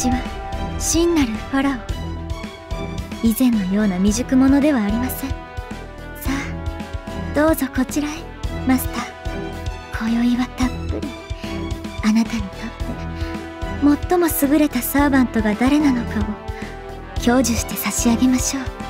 私は真なるファラオ。以前のような未熟者ではありません。さあどうぞこちらへ、マスター。今宵はたっぷりあなたにとって最も優れたサーバントが誰なのかを享受して差し上げましょう。